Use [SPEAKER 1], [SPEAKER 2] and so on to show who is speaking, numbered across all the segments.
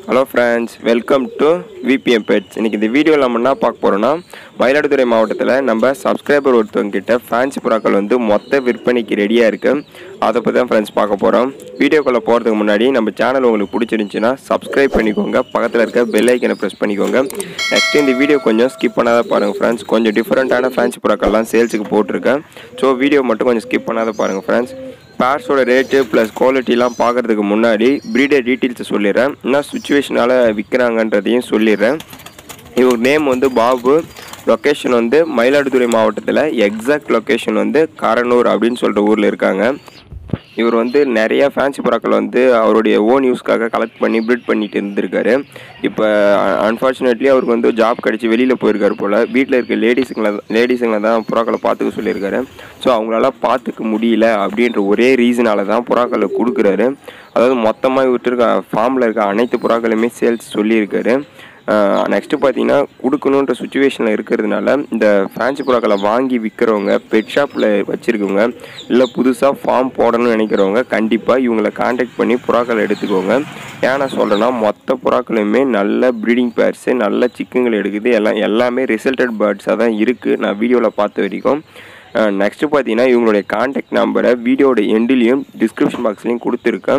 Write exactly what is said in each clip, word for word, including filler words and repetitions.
[SPEAKER 1] Hello friends, welcome to V P M Pets. இன்னைக்கு இந்த வீடியோல நம்ம என்ன பார்க்க போறோம்னா மயிலாடுதுறை மாவட்டத்துல நம்ம சப்ஸ்கிரைபர் ஒருத்தவங்க கிட்ட ஃபேன்சி புறாக்கள் வந்து மொத்த விற்பனைக்கு ரெடியா இருக்கு. அத பத்தி தான் फ्रेंड्स பார்க்க போறோம். வீடியோக்குள்ள போறதுக்கு முன்னாடி நம்ம சேனல் உங்களுக்கு பிடிச்சிருந்துச்சுனா Subscribe பண்ணிக்கோங்க. பக்கத்துல இருக்க பெல் ஐகானை பிரஸ் பண்ணிக்கோங்க. நெக்ஸ்ட் இந்த வீடியோ கொஞ்சம் ஸ்கிப் பண்ணாத பாருங்க फ्रेंड्स. கொஞ்சம் டிஃபரண்டான ஃபேன்சி புறாக்கள்லாம் சேல்ஸ்க்கு போட்டுருக்கேன். சோ வீடியோ மட்டும் கொஞ்சம் ஸ்கிப் பண்ணாத பாருங்க फ्रेंड्स. பேர்ஸோட ரேட்டு ப்ளஸ் குவாலிட்டிலாம் பார்க்குறதுக்கு முன்னாடி ப்ரீடர் டீட்டெயில்ஸை சொல்லிடுறேன். என்ன சுச்சுவேஷனால் விற்கிறாங்கன்றதையும் சொல்லிடுறேன். இவர் நேம் வந்து பாபு. லொக்கேஷன் வந்து மயிலாடுதுறை மாவட்டத்தில், எக்ஸாக்ட் லொக்கேஷன் வந்து காரனூர் அப்படின்னு சொல்கிற ஊரில் இருக்காங்க. இவர் வந்து நிறைய ஃபேன்சி புறாக்கள் வந்து அவருடைய ஓன் யூஸ்க்காக கலெக்ட் பண்ணி ப்ரீட் பண்ணிட்டு இருந்திருக்காரு. இப்போ அன்ஃபார்ச்சுனேட்லி அவருக்கு வந்து ஜாப் கிடச்சி வெளியில் போயிருக்காரு போல். வீட்டில் இருக்க லேடிஸுங்களை லேடிஸுங்களை தான் புறாக்களை பார்த்துக்க சொல்லியிருக்காரு. ஸோ அவங்களால பார்த்துக்க முடியல அப்படின்ற ஒரே ரீசனால தான் புறாக்களை கொடுக்குறாரு. அதாவது மொத்தமாக விட்டுருக்க ஃபார்மில் இருக்க அனைத்து புறாக்களுமே சேல்ஸ் சொல்லியிருக்காரு. நெக்ஸ்ட்டு பார்த்தீங்கன்னா கொடுக்கணுன்ற சுச்சுவேஷனில் இருக்கிறதுனால இந்த ஃபேன்சி புறாக்களை வாங்கி விற்கிறவங்க, பெட் ஷாப்பில் வச்சுருக்கவங்க, இல்லை புதுசாக ஃபார்ம் போடணும்னு நினைக்கிறவங்க கண்டிப்பாக இவங்களை கான்டாக்ட் பண்ணி புறாக்களை எடுத்துக்கோங்க. ஏன்னா சொல்கிறேன்னா மொத்த புறாக்களுமே நல்ல ப்ரீடிங் பேர்ஸு, நல்ல சிக்குங்கள் எடுக்குது. எல்லாம் எல்லாமே ரிசல்டட் பேர்ட்ஸாக தான் இருக்குது நான் வீடியோவில் பார்த்த வரைக்கும். நெக்ஸ்ட்டு பார்த்தீங்கன்னா இவங்களுடைய கான்டாக்ட் நம்பரை வீடியோட எண்ட்லேயும் டிஸ்கிரிப்ஷன் பாக்ஸ்லேயும் கொடுத்துருக்கேன்.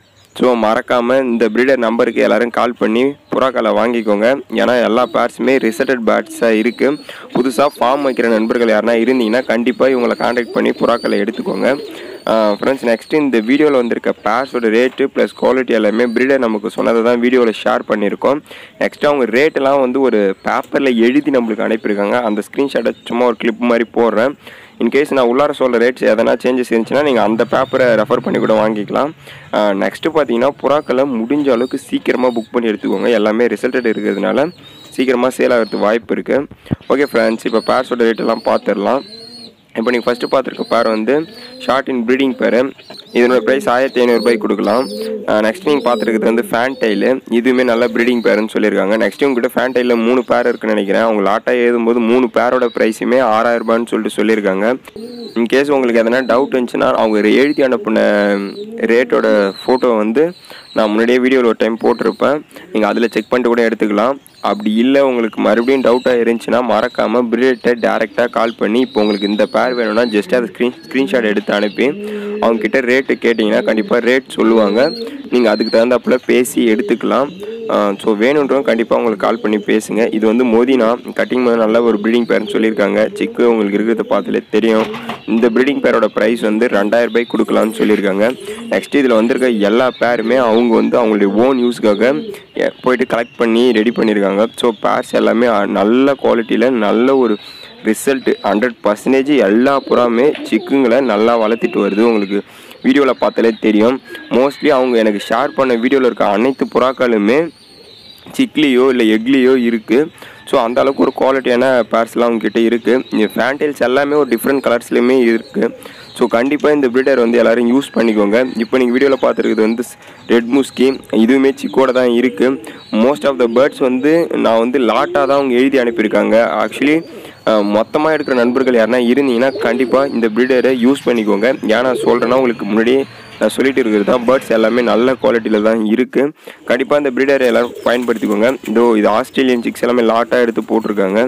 [SPEAKER 1] ஸோ மறக்காமல் இந்த ப்ரீடர் நம்பருக்கு எல்லோரும் கால் பண்ணி புறாக்களை வாங்கிக்கோங்க. ஏன்னா எல்லா பேர்ஸுமே ரிசல்டட் பேர்ட்ஸாக இருக்குது. புதுசாக ஃபார்ம் வைக்கிற நண்பர்கள் யாருனா இருந்தீங்கன்னா கண்டிப்பாக இவங்களை கான்டாக்ட் பண்ணி புறாக்களை எடுத்துக்கோங்க. ஃப்ரெண்ட்ஸ், நெக்ஸ்ட்டு இந்த வீடியோவில் வந்திருக்க பேர்ஸோட ரேட்டு ப்ளஸ் குவாலிட்டி எல்லாமே ப்ரீடர் நமக்கு சொன்னதை தான் வீடியோவில் ஷேர் பண்ணியிருக்கோம். நெக்ஸ்ட்டு அவங்க ரேட்டெல்லாம் வந்து ஒரு பேப்பரில் எழுதி நம்மளுக்கு அனுப்பியிருக்காங்க. அந்த ஸ்க்ரீன்ஷாட்டை சும்மா ஒரு கிளிப் மாதிரி போடுறேன். இன்கேஸ் நான் உள்ளார சொல்கிற ரேட்ஸ் எதனா சேஞ்சஸ் இருந்துச்சுன்னா நீங்கள் அந்த பேப்பரை ரெஃபர் பண்ணி கூட வாங்கிக்கலாம். நெக்ஸ்ட்டு பார்த்தீங்கன்னா புறாக்களை முடிஞ்ச அளவுக்கு சீக்கிரமாக புக் பண்ணி எடுத்துக்கோங்க. எல்லாமே ரிசல்ட்டட் இருக்கிறதுனால சீக்கிரமாக சேல் ஆகிறதுக்கு வாய்ப்பு இருக்குது. ஓகே ஃப்ரெண்ட்ஸ், இப்போ பேர்ஸோட ரேட்டெல்லாம் பார்த்துடலாம். இப்போ நீங்கள் ஃபஸ்ட்டு பார்த்துருக்க பேர் வந்து ஷார்ட் இன் ப்ரீடிங் பேர். இதனோட ப்ரைஸ் ஆயிரத்தி ஐநூறுரூபாய்க்கு கொடுக்கலாம். நெக்ஸ்ட் நீங்கள் பார்த்துருக்கிறது வந்து ஃபேன் டைலு. இதுவுமே நல்ல ப்ரீடிங் பேருன்னு சொல்லியிருக்காங்க. நெக்ஸ்ட் உங்கள்கிட்ட ஃபேன் டைலில் மூணு பேர் இருக்குன்னு நினைக்கிறேன். அவங்க லாட்டாக எழுதும்போது மூணு பேரோட ப்ரைஸுமே ஆறாயிரரூபான்னு சொல்லிட்டு சொல்லியிருக்காங்க. இன்கேஸ் உங்களுக்கு எதனா டவுட் இருந்துச்சுன்னா அவங்க எழுதி அனுப்பின ரேட்டோட ஃபோட்டோ வந்து நான் முன்னாடியே வீடியோவில் ஒரு டைம் போட்டிருப்பேன். நீங்கள் அதில் செக் பண்ணிட்டு கூட எடுத்துக்கலாம். அப்படி இல்லை உங்களுக்கு மறுபடியும் டவுட்டாக இருந்துச்சுன்னா மறக்காமல் ப்ரீடர்கிட்ட டேரெக்டாக கால் பண்ணி இப்போ உங்களுக்கு இந்த பேர் வேணும்னா ஜஸ்ட் அதை ஸ்க்ரீன் ஸ்க்ரீன்ஷாட் எடுத்து அனுப்பி அவங்கக்கிட்ட ரேட்டு கேட்டிங்கன்னா கண்டிப்பாக ரேட் சொல்லுவாங்க. நீங்கள் அதுக்கு தகுந்தாப்புல பேசி எடுத்துக்கலாம். ஸோ வேணுன்றவங்க கண்டிப்பாக உங்களுக்கு கால் பண்ணி பேசுங்க. இது வந்து மோதினா கட்டிங் போது நல்ல ஒரு ப்ரீடிங் பேர்னு சொல்லியிருக்காங்க. சிக்கு உங்களுக்கு இருக்கிறத பார்த்துலே தெரியும். இந்த ப்ரீடிங் பேரோட ப்ரைஸ் வந்து ரெண்டாயிரம் ரூபாய்க்கு கொடுக்கலான்னு சொல்லியிருக்காங்க. நெக்ஸ்ட் இதில் வந்திருக்க எல்லா பேருமே அவங்க வந்து அவங்களுடைய ஓன் யூஸ்க்காக போயிட்டு கலெக்ட் பண்ணி ரெடி பண்ணியிருக்காங்க. ஸோ பேர்ஸ் எல்லாமே நல்ல குவாலிட்டியில் நல்ல ஒரு ரிசல்ட்டு ஹண்ட்ரட் பர்சன்டேஜ் எல்லா புறாமே சிக்குங்களை நல்லா வளர்த்திட்டு வருது. உங்களுக்கு வீடியோவில் பார்த்தாலே தெரியும். மோஸ்ட்லி அவங்க எனக்கு ஷேர் பண்ண வீடியோவில் இருக்க அனைத்து புறாக்களுமே சிக்லியோ இல்லை எக்லியோ இருக்குது. ஸோ அந்த அளவுக்கு ஒரு குவாலிட்டியான பேர்ஸ்லாம் அவங்ககிட்ட இருக்குது. இந்த ஃபேன்டைல்ஸ் எல்லாமே ஒரு டிஃப்ரெண்ட் கலர்ஸ்லையுமே இருக்குது. ஸோ கண்டிப்பாக இந்த ப்ரீடர் வந்து எல்லோரும் யூஸ் பண்ணிக்கோங்க. இப்போ நீங்கள் வீடியோவில் பார்த்துருக்குது வந்து ரெட் முஸ்கி. இதுவுமே சிக்கோட தான் இருக்குது. மோஸ்ட் ஆஃப் த பேர்ட்ஸ் வந்து நான் வந்து லாட்டாக தான் அவங்க எழுதி அனுப்பியிருக்காங்க. ஆக்சுவலி மொத்தமாக எடுக்கிற நண்பர்கள் யாருனா இருந்தீங்கன்னா கண்டிப்பாக இந்த ப்ரீடரை யூஸ் பண்ணிக்கோங்க. ஏன்னா சொல்கிறேன்னா உங்களுக்கு முன்னாடியே நான் சொல்லிட்டு இருக்கிறது தான் பேர்ட்ஸ் எல்லாமே நல்ல குவாலிட்டியில் தான் இருக்குது. கண்டிப்பாக இந்த ப்ரீடரை எல்லோரும் பயன்படுத்திக்கோங்க. இதோ இது ஆஸ்திரேலியன் சிக்ஸ் எல்லாமே லாட்டாக எடுத்து போட்டிருக்காங்க.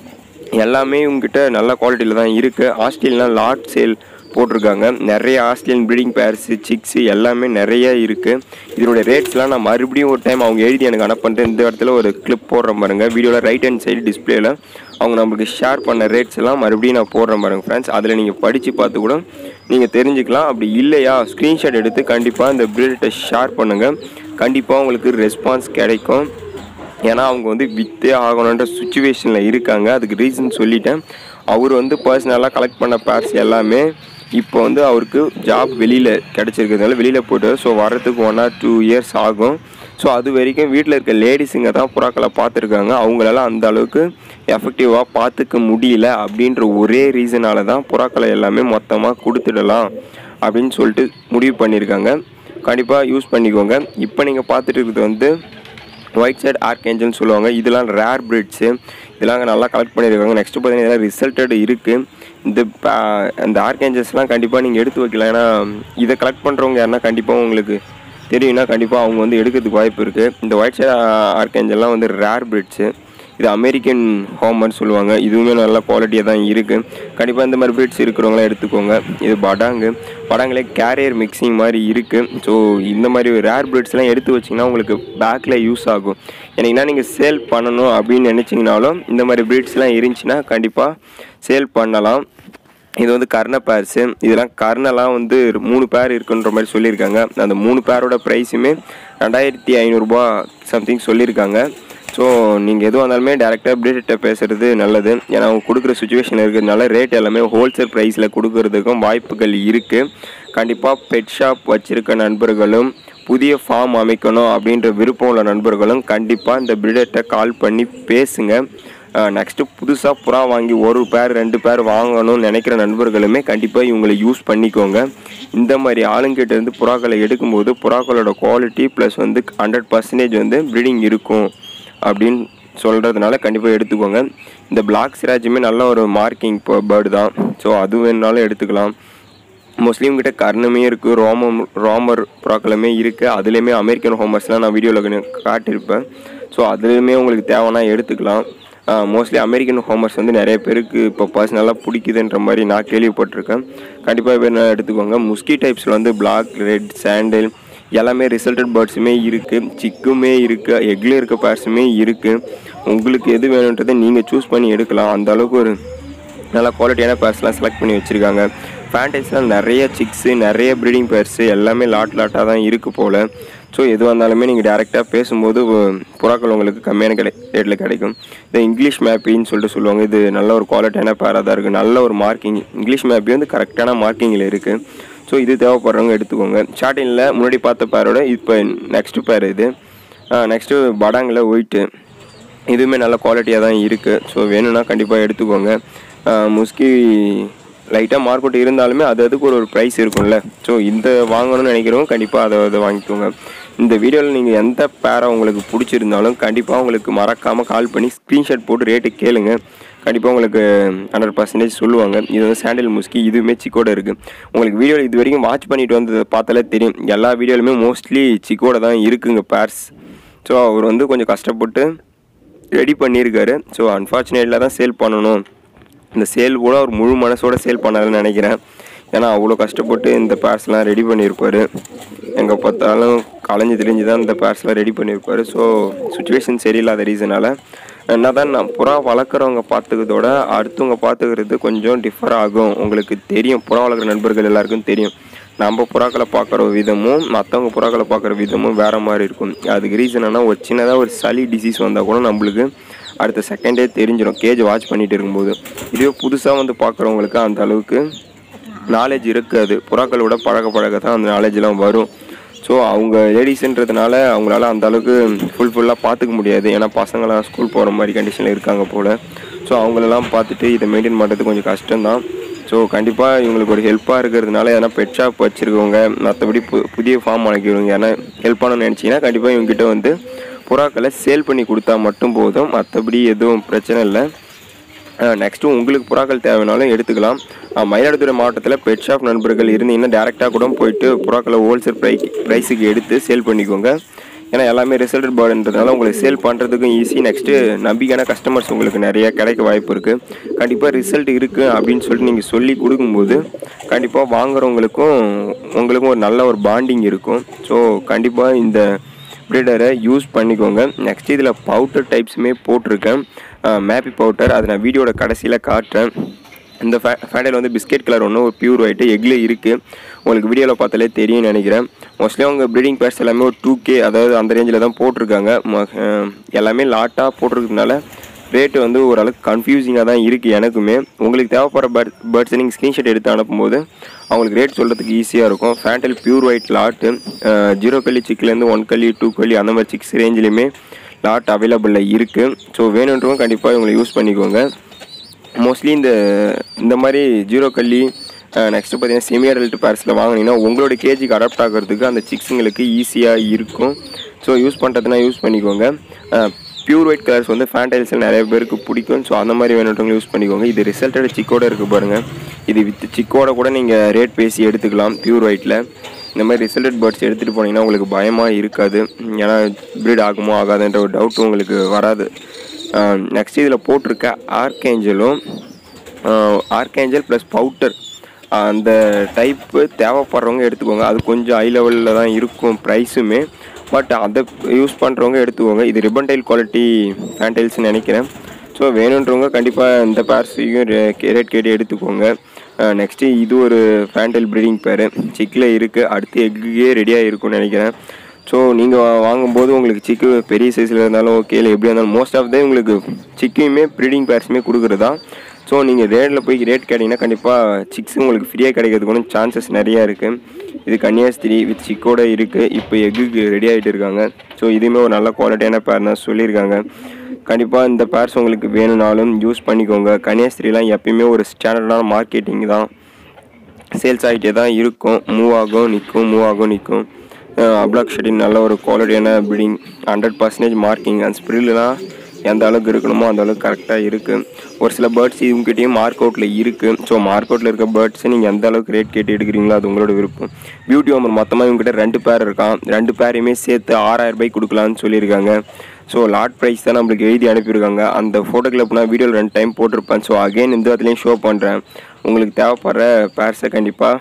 [SPEAKER 1] எல்லாமே உங்ககிட்ட நல்ல குவாலிட்டியில் தான் இருக்குது. ஆஸ்திரேலியன் லாட் சேல் போட்டிருக்காங்க. நிறைய ஆஸ்திரேலியன் ப்ரீடிங் பேர்ஸு சிக்ஸு எல்லாமே நிறைய இருக்குது. இதோட ரேட்ஸ்லாம் நான் மறுபடியும் ஒரு டைம் அவங்க எழுதி எனக்கு அனுப்பிட்டு இந்த இடத்துல ஒரு கிளிப் போடுறேன் பாருங்க. வீடியோவில் ரைட் ஹேண்ட் சைடு டிஸ்பிளேல அவங்க நம்மளுக்கு ஷேர் பண்ண ரேட்ஸ் எல்லாம் மறுபடியும் நான் போடுறேன் பாருங்க ஃப்ரெண்ட்ஸ். அதில் நீங்கள் படித்து பார்த்து கூட நீங்கள் தெரிஞ்சுக்கலாம். அப்படி இல்லையா ஸ்க்ரீன்ஷாட் எடுத்து கண்டிப்பாக இந்த ப்ரீடர்கிட்ட ஷேர் பண்ணுங்கள். கண்டிப்பாக உங்களுக்கு ரெஸ்பான்ஸ் கிடைக்கும். ஏன்னா அவங்க வந்து விற்றே ஆகணுன்ற சுச்சுவேஷனில் இருக்காங்க. அதுக்கு ரீசன் சொல்லிட்டேன். அவர் வந்து பர்சனலாக கலெக்ட் பண்ண பேர்ஸ் எல்லாமே இப்போ வந்து அவருக்கு ஜாப் வெளியில் கிடச்சிருக்கிறதுனால வெளியில் போய்ட்டு ஸோ வரத்துக்கு ஒன் ஆர் டூ இயர்ஸ் ஆகும். ஸோ அது வரைக்கும் வீட்டில் இருக்க லேடிஸுங்க தான் புறாக்களை பார்த்துருக்காங்க. அவங்களால அந்த அளவுக்கு எஃபெக்டிவாக பார்த்துக்க முடியல அப்படின்ற ஒரே ரீசனால தான் புறாக்களை எல்லாமே மொத்தமாக கொடுத்துடலாம் அப்படின்னு சொல்லிட்டு முடிவு பண்ணியிருக்காங்க. கண்டிப்பாக யூஸ் பண்ணிக்கோங்க. இப்போ நீங்கள் பார்த்துட்டு இருக்கிறது வந்து ஒயிட் சைட் ஆர்கேஞ்சல்னு சொல்லுவாங்க. இதெல்லாம் ரேர் ப்ரீட்ஸு. இதெல்லாம் நல்லா கலெக்ட் பண்ணியிருக்காங்க. நெக்ஸ்ட்டு பார்த்தீங்கன்னா இதெல்லாம் ரிசல்ட்டட் இருக்குது. இந்த அந்த ஆர்கேஞ்சல்ஸ்லாம் கண்டிப்பாக நீங்கள் எடுத்து வைக்கலாம். ஏன்னா இதை கலெக்ட் பண்ணுறவங்க யாருன்னா கண்டிப்பாக உங்களுக்கு தெரியும்னா கண்டிப்பாக அவங்க வந்து எடுக்கிறதுக்கு வாய்ப்பு இருக்குது. இந்த ஒயிட் சைட் ஆர்கேஞ்சல்லாம் வந்து ரேர் பிரிட்ஸு. இது அமெரிக்கன் ஹோமர்னு சொல்லுவாங்க. இதுவுமே நல்ல குவாலிட்டியாக தான் இருக்குது. கண்டிப்பாக இந்த மாதிரி ப்ரீட்ஸ் இருக்கிறவங்களாம் எடுத்துக்கோங்க. இது படாங்கு படாங்களே கேரியர் மிக்சிங் மாதிரி இருக்குது. ஸோ இந்த மாதிரி ரேர் ப்ரீட்ஸ்லாம் எடுத்து வச்சிங்கன்னா உங்களுக்கு பேக்கில் யூஸ் ஆகும். ஏன்னா நீங்கள் சேல் பண்ணணும் அப்படின்னு நினச்சிங்கனாலும் இந்த மாதிரி ப்ரீட்ஸ்லாம் இருந்துச்சுன்னா கண்டிப்பாக சேல் பண்ணலாம். இது வந்து கர்ண பேர்ஸு. இதெல்லாம் கர்ணெல்லாம் வந்து மூணு பேர் இருக்குன்ற மாதிரி சொல்லியிருக்காங்க. அந்த மூணு பேரோட ப்ரைஸுமே ரெண்டாயிரத்தி ஐநூறுரூபா சம்திங் சொல்லியிருக்காங்க. ஸோ நீங்கள் எதுவும் வந்தாலுமே டேரெக்டாக பிரீடர்கிட்ட பேசுகிறது நல்லது. ஏன்னா அவங்க கொடுக்குற சுச்சுவேஷன் இருக்கிறதுனால ரேட் எல்லாமே ஹோல்சேல் ப்ரைஸில் கொடுக்கறதுக்கும் வாய்ப்புகள் இருக்குது. கண்டிப்பாக பெட் ஷாப் வச்சுருக்க நண்பர்களும் புதிய ஃபார்ம் அமைக்கணும் அப்படின்ற விருப்பம் உள்ள நண்பர்களும் கண்டிப்பாக இந்த பிரீடர்கிட்ட கால் பண்ணி பேசுங்க. நெக்ஸ்ட்டு புதுசாக புறா வாங்கி ஒரு பேர் ரெண்டு பேர் வாங்கணும்னு நினைக்கிற நண்பர்களுமே கண்டிப்பாக இவங்களை யூஸ் பண்ணிக்கோங்க. இந்த மாதிரி ஆளுங்கிட்டேருந்து புறாக்களை எடுக்கும்போது புறாக்களோட குவாலிட்டி ப்ளஸ் வந்து ஹண்ட்ரட் பர்சன்டேஜ் வந்து ப்ரீடிங் இருக்கும் அப்படின்னு சொல்கிறதுனால கண்டிப்பாக எடுத்துக்கோங்க. இந்த பிளாக் சிராஜுமே நல்ல ஒரு மார்க்கிங் பேர்டு தான். ஸோ அது வேணுனாலும் எடுத்துக்கலாம். முஸ்லீம் கிட்ட கர்ணமே இருக்குது, ரோமம் ரோமர் புறாக்களுமே இருக்குது. அதுலேயுமே அமெரிக்கன் ஹோமர்ஸ்லாம் நான் வீடியோவில் காட்டியிருப்பேன். ஸோ அதுலேயுமே உங்களுக்கு தேவைன்னா எடுத்துக்கலாம். மோஸ்ட்லி அமெரிக்கன் ஹோமர்ஸ் வந்து நிறைய பேருக்கு இப்போ பர்சனலாக பிடிக்குதுன்ற மாதிரி நான் கேள்விப்பட்டிருக்கேன். கண்டிப்பாக வேணும் எடுத்துக்கோங்க. முஸ்கி டைப்ஸில் வந்து பிளாக், ரெட், சாண்டில் எல்லாமே ரிசல்டட் பேர்ட்ஸுமே இருக்குது. சிக்குமே இருக்குது, எக்கில் இருக்க பேர்ஸுமே இருக்குது. உங்களுக்கு எது வேணுன்றதை நீங்கள் சூஸ் பண்ணி எடுக்கலாம். அந்த அளவுக்கு ஒரு நல்ல குவாலிட்டியான பேர்ஸ்லாம் செலக்ட் பண்ணி வச்சுருக்காங்க. ஃபேன்டைஸ்லாம் நிறைய சிக்ஸு, நிறைய ப்ரீடிங் பேர்ஸு எல்லாமே லாட் லாட்டாக தான் இருக்குது போல். ஸோ எது வந்தாலுமே நீங்கள் டேரெக்டாக பேசும்போது புறாக்கள் உங்களுக்கு கம்மியான கிடை ரேட்டில் கிடைக்கும். இந்த இங்கிலீஷ் மேப்பின்னு சொல்லிட்டு சொல்லுவாங்க. இது நல்ல ஒரு குவாலிட்டியான பேராக தான் இருக்குது. நல்ல ஒரு மார்க்கிங் இங்கிலீஷ் மேப்பி வந்து கரெக்டான மார்க்கிங்கில் இருக்குது. ஸோ இது தேவைப்படுறவங்க எடுத்துக்கோங்க. ஸ்டார்டிங்கில் முன்னாடி பார்த்த பேரோட இப்போ நெக்ஸ்ட்டு பேர் இது. நெக்ஸ்ட்டு படாங்கில் ஒயிட்டு. இதுவுமே நல்ல குவாலிட்டியாக தான் இருக்குது. ஸோ வேணும்னா கண்டிப்பாக எடுத்துக்கோங்க. முஸ்கி லைட்டாக மார்க்கெட் இருந்தாலுமே அது அதுக்கு ஒரு ஒரு ப்ரைஸ் இருக்கும்ல. ஸோ இந்த வாங்கணும்னு நினைக்கிறவங்க கண்டிப்பாக அதை அதை வாங்கிக்கோங்க. இந்த வீடியோவில் நீங்கள் எந்த பேரை உங்களுக்கு பிடிச்சிருந்தாலும் கண்டிப்பாக உங்களுக்கு மறக்காமல் கால் பண்ணி ஸ்க்ரீன்ஷாட் போட்டு ரேட்டு கேளுங்க. கண்டிப்பாக உங்களுக்கு ஹண்ட்ரட் பர்சன்டேஜ் சொல்லுவாங்க. இது வந்து சாண்டில் முஸ்கி, இதுவுமே சிக்கோட இருக்குது. உங்களுக்கு வீடியோவில் இது வரைக்கும் வாட்ச் பண்ணிட்டு வந்ததை பார்த்தாலே தெரியும். எல்லா வீடியோலுமே மோஸ்ட்லி சிக்கோட தான் இருக்குங்க பேர்ஸ். ஸோ அவர் வந்து கொஞ்சம் கஷ்டப்பட்டு ரெடி பண்ணியிருக்காரு. ஸோ அன்ஃபார்ச்சுனேட்டில் தான் சேல் பண்ணணும். இந்த சேல் கூட அவர் முழு மனசோட சேல் பண்ணாருன்னு நினைக்கிறேன். ஏன்னா அவ்வளோ கஷ்டப்பட்டு இந்த பேர்ஸ்லாம் ரெடி பண்ணியிருப்பார். எங்கே பார்த்தாலும் கலைஞ்சி தெரிஞ்சு தான் இந்த பேர்ஸ்லாம் ரெடி பண்ணியிருப்பார். ஸோ சுச்சுவேஷன் சரியில்லாத ரீசனால் என்ன தான் நான் புறா வளர்க்குறவங்க பார்த்துக்கிறதோட அடுத்தவங்க பார்த்துக்கிறது கொஞ்சம் டிஃபர் ஆகும். உங்களுக்கு தெரியும், புறா வளர்க்குற நண்பர்கள் எல்லாருக்கும் தெரியும். நம்ம புறாக்களை பார்க்குற விதமும் மற்றவங்க புறாக்களை பார்க்குற விதமும் வேறு மாதிரி இருக்கும். அதுக்கு ரீசன் என்ன, ஒரு சின்னதாக ஒரு சளி டிசீஸ் வந்தால் கூட நம்மளுக்கு அடுத்த செகண்டே தெரிஞ்சிடும் கேஜ் வாட்ச் பண்ணிகிட்டு இருக்கும்போது. இதுவே புதுசாக வந்து பார்க்குறவங்களுக்கு அந்த அளவுக்கு நாலேஜ் இருக்காது. புறாக்களோட பழக பழக தான் அந்த நாலேஜெலாம் வரும். ஸோ அவங்க லேடிஸுன்றதுனால அவங்களால அந்த அளவுக்கு ஃபுல் ஃபுல்லாக பார்த்துக்க முடியாது. ஏன்னா பசங்களாம் ஸ்கூல் போகிற மாதிரி கண்டிஷனில் இருக்காங்க போல். ஸோ அவங்களெல்லாம் பார்த்துட்டு இதை மெயின்டைன் பண்ணுறது கொஞ்சம் கஷ்டம்தான். ஸோ கண்டிப்பாக இவங்களுக்கு ஒரு ஹெல்ப்பாக இருக்கிறதுனால ஏன்னா பெட் ஷாப் வச்சுருக்கவங்க, மற்றபடி பு புதிய ஃபார்ம் வளர்க்கிறவங்க ஏன்னா ஹெல்ப் பண்ணணும்னு நினச்சிங்கன்னா கண்டிப்பாக இவங்ககிட்ட வந்து புறாக்களை சேல் பண்ணி கொடுத்தா மட்டும் போதும். மற்றபடி எதுவும் பிரச்சனை இல்லை. நெக்ஸ்ட்டு உங்களுக்கு புறாக்கள் தேவைனாலும் எடுத்துக்கலாம். மயிலாடுதுறை மாவட்டத்தில் பெட் ஷாப் நண்பர்கள் இருந்தீங்கன்னா டேரெக்டாக கூட போயிட்டு புறாக்களை ஹோல்சேல் ப்ரைஸ் ப்ரைஸுக்கு எடுத்து சேல் பண்ணிக்கோங்க. ஏன்னா எல்லாமே ரிசல்டட் பேர்டுன்றதுனால உங்களுக்கு சேல் பண்ணுறதுக்கும் ஈஸி. நெக்ஸ்ட்டு நம்பிக்கையான கஸ்டமர்ஸ் உங்களுக்கு நிறைய கிடைக்க வாய்ப்பு இருக்குது. கண்டிப்பாக ரிசல்ட் இருக்குது அப்படின்னு சொல்லிட்டு நீங்கள் சொல்லி கொடுக்கும்போது கண்டிப்பாக வாங்குறவங்களுக்கும் உங்களுக்கும் ஒரு நல்ல ஒரு பாண்டிங் இருக்கும். ஸோ கண்டிப்பாக இந்த ப்ரீடரை யூஸ் பண்ணிக்கோங்க. நெக்ஸ்ட் இதில் பவுடர் டைப்ஸுமே போட்டிருக்கேன், மேப்பி பவுடர். அது நான் வீடியோட கடைசியில் காட்டுறேன். இந்த ஃபே ஃபேண்டில் வந்து பிஸ்கெட் கலர் ஒன்று, ஒரு பியூர் ஒயிட்டு எக்கில் இருக்குது. உங்களுக்கு வீடியோவில் பார்த்தாலே தெரியும்னு நினைக்கிறேன். மோஸ்ட்லி அவங்க ப்ரீடிங் பேர்ஸ் எல்லாமே ஒரு டூ கே அதாவது அந்த ரேஞ்சில் தான் போட்டிருக்காங்க. எல்லாமே லாட்டாக போட்டிருக்கிறதுனால ரேட்டு வந்து ஓரளவுக்கு கன்ஃபியூசிங்காக தான் இருக்குது எனக்குமே. உங்களுக்கு தேவைப்படுற பேர்ட் பேர்ட்ஸை நீங்கள் ஸ்க்ரீன்ஷாட் எடுத்து அனுப்பும்போது அவங்களுக்கு ரேட் சொல்கிறதுக்கு ஈஸியாக இருக்கும். Fantail pure white lot zero கல்லி சிக்லேருந்து ஒன் கல்லி டூ கல்லி அந்த மாதிரி சிக்ஸ் ரேஞ்சிலையுமே லாட் அவைலபிளில் இருக்குது. ஸோ வேணுன்றவங்க கண்டிப்பாக இவங்களை யூஸ் பண்ணிக்கோங்க. மோஸ்ட்லி இந்த இந்த மாதிரி ஜீரோ கல்லி நெக்ஸ்ட்டு பார்த்தீங்கன்னா செமி அடல்ட் பேர்ஸில் வாங்கினீங்கன்னா உங்களோட கேஜிக்கு அடாப்ட் ஆகிறதுக்கு அந்த சிக்ஸுங்களுக்கு ஈஸியாக இருக்கும். ஸோ யூஸ் பண்ணுறதுனா யூஸ் பண்ணிக்கோங்க. பியூர் ஒயிட் கலர்ஸ் வந்து ஃபேண்டைல்ஸில் நிறைய பேருக்கு பிடிக்கும். ஸோ அந்த மாதிரி வேணுன்றவங்க யூஸ் பண்ணிக்கோங்க. இது ரிசல்ட்டட் சிக்கோட இருக்குது பாருங்கள். இது வித் சிக்கோட கூட நீங்கள் ரேட் பேசி எடுத்துக்கலாம் பியூர் ஒயிட்டில். இந்த மாதிரி ரிசல்டட் பேர்ட்ஸ் எடுத்துகிட்டு போனீங்கன்னா உங்களுக்கு பயமாக இருக்காது. ஏன்னா ப்ரீட் ஆகுமோ ஆகாதுன்ற ஒரு டவுட் உங்களுக்கு வராது. நெக்ஸ்ட் இதில் போட்டிருக்க ஆர்கேஞ்சலும் ஆர்கேஞ்சல் ப்ளஸ் பவுட்டர் அந்த டைப்பு தேவைப்படுறவங்க எடுத்துக்கோங்க. அது கொஞ்சம் ஹை லெவலில் தான் இருக்கும் ப்ரைஸுமே. பட் அதை யூஸ் பண்ணுறவங்க எடுத்துக்கோங்க. இது ரிப்பன் டைல் குவாலிட்டி ஃபேன்டைல்ஸ்னு நினைக்கிறேன். ஸோ வேணுன்றவங்க கண்டிப்பாக இந்த பேர்ஸையும் ரேட் கேட்டு எடுத்துக்கோங்க. நெக்ஸ்ட்டு இது ஒரு ஃபேன்டைல் ப்ரீடிங் பேர் சிக்கில் இருக்குது. அடுத்து எக்குக்கே ரெடியாக இருக்கும்னு நினைக்கிறேன். ஸோ நீங்கள் வாங்கும்போது உங்களுக்கு சிக்கு பெரிய சைஸில் இருந்தாலும் ஓகே, இல்லை எப்படியா இருந்தாலும் மோஸ்ட் ஆஃப் த உங்களுக்கு சிக்கையுமே ப்ரீடிங் பேர்ஸுமே கொடுக்குறதா. ஸோ நீங்கள் ரேட்டில் போய் ரேட் கேட்டிங்கன்னா கண்டிப்பாக சிக்ஸ் உங்களுக்கு ஃப்ரீயாக கிடைக்கிறதுக்கு சான்சஸ் நிறையா இருக்குது. இது கன்னியாஸ்திரி வித் சிக்கோட இருக்குது. இப்போ எக்குக்கு ரெடி ஆகிட்டு இருக்காங்க. ஸோ இதுவுமே ஒரு நல்ல குவாலிட்டியான பேர் தான் சொல்லியிருக்காங்க. கண்டிப்பாக இந்த பேர்ஸ் உங்களுக்கு வேணும்னாலும் யூஸ் பண்ணிக்கோங்க. கன்னியாஸ்திரிலாம் எப்பயுமே ஒரு ஸ்டாண்டர்டான மார்க்கெட்டிங் தான், சேல்ஸ் ஆகிட்டே தான் இருக்கும். மூவ் ஆகும் நிற்கும், மூவ் ஆகும் நிற்கும். அப்ளாக் ஷெட்டின் நல்ல ஒரு குவாலிட்டியான breeding, hundred percentage marking and ஸ்ப்ரில்லாம் எந்த அளவுக்கு இருக்கணுமோ அந்த அளவுக்கு கரெக்டாக இருக்குது. ஒரு சில பேர்ட்ஸ் இவங்ககிட்டையும் மார்க் அவுட்டில் இருக்குது. ஸோ மார்க் அவுட்டில் இருக்க பேர்ட்ஸை நீங்கள் எந்த அளவுக்கு ரேட் கேட்டு எடுக்கிறீங்களோ அது உங்களோட விருப்பம். பியூட்டி ஹோமர் மொத்தமாக இவங்ககிட்ட ரெண்டு பேர் இருக்கான். ரெண்டு பேரையுமே சேர்த்து ஆறாயிரம் ரூபாய்க்கு கொடுக்கலான்னு சொல்லியிருக்காங்க. ஸோ லாட் ப்ரைஸ் தான் நம்மளுக்கு எழுதி அனுப்பியிருக்காங்க. அந்த ஃபோட்டோ கிளிப் நான் வீடியோவில் ரெண்டு டைம் போட்டிருப்பேன். ஸோ அகைன் இந்த இடத்துலையும் ஷோ பண்ணுறேன். உங்களுக்கு தேவைப்படுற பேர்ஸை கண்டிப்பாக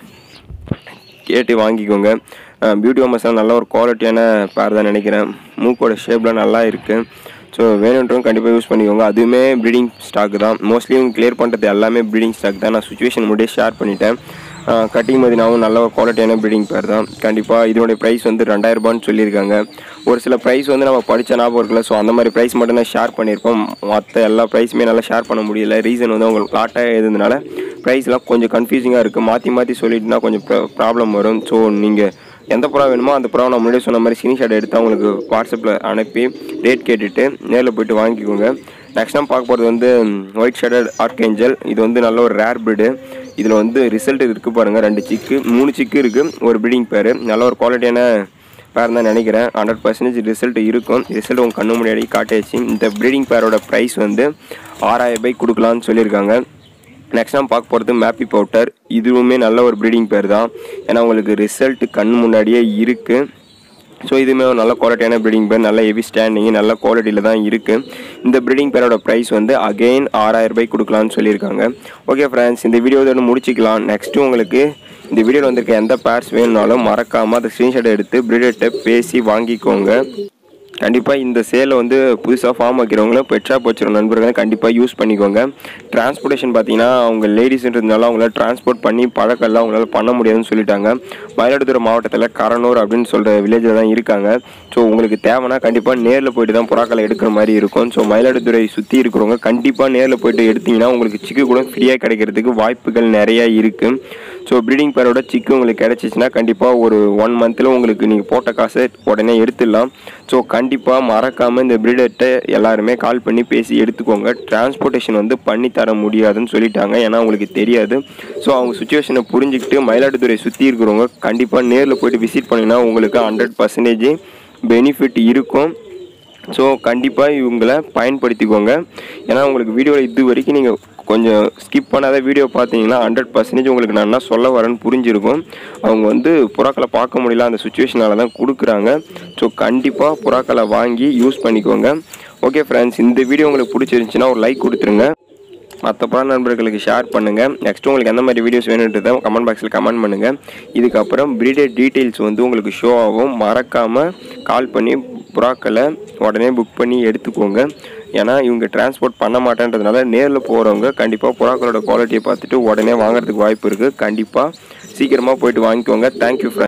[SPEAKER 1] கேட்டு வாங்கிக்கோங்க. பியூட்டி ஹோமர்ஸ்லாம் நல்ல ஒரு குவாலிட்டியான பேர் தான் நினைக்கிறேன். மூக்கோட ஷேப்லாம் நல்லா இருக்குது. ஸோ வேணுன்றவங்க கண்டிப்பாக யூஸ் பண்ணிக்கோங்க. அதுவுமே ப்ரீடிங் ஸ்டாக் தான். மோஸ்ட்லி இவங்க கிளியர் பண்ணுறது எல்லாமே ப்ரீடிங் ஸ்டாக் தான். நான் சுச்சுவேஷன் முன்னாடியே ஷேர் பண்ணிட்டேன். கட்டிங் மதினாவும் நல்ல ஒரு குவாலிட்டியான ப்ரீடிங் பேர் தான். கண்டிப்பாக இதனுடைய ப்ரைஸ் வந்து ரெண்டாயிரம் ரூபான்னு சொல்லியிருக்காங்க. ஒரு சில ப்ரைஸ் வந்து நம்ம படித்த ஞாபகம் இருக்குல்ல. ஸோ அந்த மாதிரி ப்ரைஸ் மட்டும் நான் ஷேர் பண்ணியிருப்போம். மற்ற எல்லா ப்ரைஸுமே நல்லா ஷேர் பண்ண முடியல. ரீசன் வந்து உங்களுக்கு லாட்டாக இருந்ததுனால ப்ரைஸ்லாம் கொஞ்சம் கன்ஃபியூசிங்காக இருக்குது. மாற்றி மாற்றி சொல்லிட்டுனா கொஞ்சம் ப்ராப்ளம் வரும். ஸோ நீங்கள் எந்த ப்ரா வேணுமோ அந்த ப்ரா நான் முன்னாடியே சொன்ன மாதிரி ஸ்க்ரீன்ஷாட் எடுத்து அவங்களுக்கு வாட்ஸ்அப்பில் அனுப்பி ரேட் கேட்டுட்டு நேரில் போய்ட்டு வாங்கிக்கோங்க. நெக்ஸ்ட் டைம் பார்க்க போகிறது வந்து ஒயிட் ஷேடட் ஆர்கேஞ்சல். இது வந்து நல்ல ஒரு ரேர் ப்ரீடு. இதில் வந்து ரிசல்ட் இருக்குது பாருங்கள். ரெண்டு சிக்கு மூணு சிக்கு இருக்குது. ஒரு ப்ரீடிங் பேர் நல்ல ஒரு குவாலிட்டியான பேர் தான் நினைக்கிறேன். ஹண்ட்ரட் பர்சன்டேஜ் ரிசல்ட் இருக்கும். ரிசல்ட் உங்கள் கண்ணு முன்னாடி காட்டியாச்சு. இந்த ப்ரீடிங் பேரோட ப்ரைஸ் வந்து ஆறாயிரம் ரூபாய்க்கு கொடுக்கலான்னு சொல்லியிருக்காங்க. நெக்ஸ்ட் நம்ம பார்க்க போகிறது மேப்பி பவுட்டர். இதுவுமே நல்ல ஒரு ப்ரீடிங் பேர் தான். ஏன்னா உங்களுக்கு ரிசல்ட் கண் முன்னாடியே இருக்குது. ஸோ இதுவுமே ஒரு நல்ல குவாலிட்டியான ப்ரீடிங் பேர். நல்ல ஹெவி ஸ்டாண்டிங் நல்ல குவாலிட்டியில் தான் இருக்குது. இந்த ப்ரீடிங் பேரோட ப்ரைஸ் வந்து அகெயின் ஆறாயிரம் ரூபாய்க்கு கொடுக்கலான்னு சொல்லியிருக்காங்க. ஓகே ஃப்ரெண்ட்ஸ், இந்த வீடியோ இதோட முடிச்சிக்கலாம். நெக்ஸ்ட்டு உங்களுக்கு இந்த வீடியோவில் வந்திருக்க எந்த பேர்ஸ் வேணுனாலும் மறக்காமல் அதை ஸ்க்ரீன்ஷாட் எடுத்து ப்ரீடர்கிட்ட பேசி வாங்கிக்கோங்க. கண்டிப்பாக இந்த சேலை வந்து புதுசாக ஃபார்ம் வைக்கிறவங்களும் பெட் ஷாப் வச்சுருக்க நண்பர்களும் கண்டிப்பாக யூஸ் பண்ணிக்கோங்க. டிரான்ஸ்போர்ட்டேஷன் பார்த்தீங்கன்னா அவங்க லேடிஸ்ன்றதுனால அவங்களால டிரான்ஸ்போர்ட் பண்ணி பழக்கெல்லாம் அவங்களால பண்ண முடியாதுன்னு சொல்லிட்டாங்க. மயிலாடுதுறை மாவட்டத்தில் கரனூர் அப்படின்னு சொல்கிற வில்லேஜில் தான் இருக்காங்க. ஸோ உங்களுக்கு தேவைன்னா கண்டிப்பாக நேரில் போய்ட்டு தான் புறாக்களை எடுக்கிற மாதிரி இருக்கும். ஸோ மயிலாடுதுறை சுற்றி இருக்கிறவங்க கண்டிப்பாக நேரில் போய்ட்டு எடுத்திங்கன்னா உங்களுக்கு சிக்கு கூட ஃப்ரீயாக கிடைக்கிறதுக்கு வாய்ப்புகள் நிறையா இருக்குது. ஸோ ப்ரீடிங் பேரோட சிக்கு உங்களுக்கு கிடச்சிச்சின்னா கண்டிப்பாக ஒரு ஒன் மந்தில் உங்களுக்கு நீங்கள் போட்ட காசை உடனே எடுத்துடலாம். ஸோ கண்டிப்பாக மறக்காமல் இந்த ப்ரீடர்கிட்ட எல்லாருமே கால் பண்ணி பேசி எடுத்துக்கோங்க. டிரான்ஸ்போர்ட்டேஷன் வந்து பண்ணி தர முடியாதுன்னு சொல்லிட்டாங்க. ஏன்னா உங்களுக்கு தெரியாது. ஸோ அவங்க சுச்சுவேஷனை புரிஞ்சுக்கிட்டு மயிலாடுதுறை சுற்றி இருக்கிறவங்க கண்டிப்பாக நேரில் போய்ட்டு விசிட் பண்ணிங்கன்னா உங்களுக்கு ஹண்ட்ரட் பர்சன்டேஜ் பெனிஃபிட் இருக்கும். ஸோ கண்டிப்பாக இவங்களை பயன்படுத்திக்கோங்க. ஏன்னா உங்களுக்கு வீடியோவில் இது வரைக்கும் நீங்கள் கொஞ்சம் ஸ்கிப் பண்ணாத வீடியோ பார்த்தீங்கன்னா ஹண்ட்ரட் பர்சன்டேஜ் உங்களுக்கு நான் என்ன சொல்ல வரேன்னு புரிஞ்சிருக்கும். அவங்க வந்து புறாக்களை பார்க்க முடியல, அந்த சுச்சுவேஷனால் தான் கொடுக்குறாங்க. ஸோ கண்டிப்பாக புறாக்களை வாங்கி யூஸ் பண்ணிக்கோங்க. ஓகே ஃப்ரெண்ட்ஸ், இந்த வீடியோ உங்களுக்கு பிடிச்சிருந்துச்சின்னா ஒரு லைக் கொடுத்துருங்க. மற்ற புறா நண்பர்களுக்கு ஷேர் பண்ணுங்கள். நெக்ஸ்ட் உங்களுக்கு எந்த மாதிரி வீடியோஸ் வேணுன்றதை கமெண்ட் பாக்ஸில் கமெண்ட் பண்ணுங்கள். இதுக்கப்புறம் ப்ரீடர் டீட்டெயில்ஸ் வந்து உங்களுக்கு ஷோ ஆகும். மறக்காமல் கால் பண்ணி புறாக்களை உடனே புக் பண்ணி எடுத்துக்கோங்க. ஏன்னா இவங்க டிரான்ஸ்போர்ட் பண்ண மாட்டேன்றதுனால நேரில் போகிறவங்க கண்டிப்பாக புறாக்களோட குவாலிட்டியை பார்த்துட்டு உடனே வாங்குறதுக்கு வாய்ப்பு இருக்குது. கண்டிப்பாக சீக்கிரமாக போய்ட்டு வாங்கிக்கோங்க. Thank you friends.